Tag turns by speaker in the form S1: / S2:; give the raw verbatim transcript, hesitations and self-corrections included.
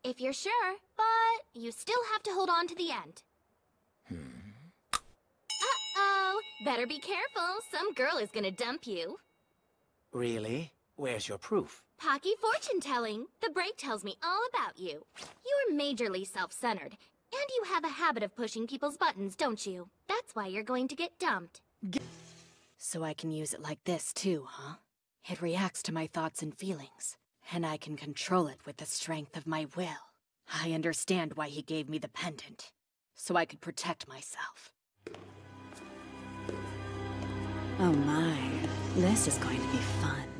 S1: If you're sure, but you still have to hold on to the end.
S2: Hmm.
S1: Uh-oh, better be careful. Some girl is gonna dump you.
S2: Really? Where's your proof?
S1: Pocky fortune-telling. The break tells me all about you. You're majorly self-centered, and you have a habit of pushing people's buttons, don't you? That's why you're going to get dumped.
S3: So I can use it like this too, huh? It reacts to my thoughts and feelings, and I can control it with the strength of my will. I understand why he gave me the pendant, so I could protect myself.
S4: Oh my, this is going to be fun.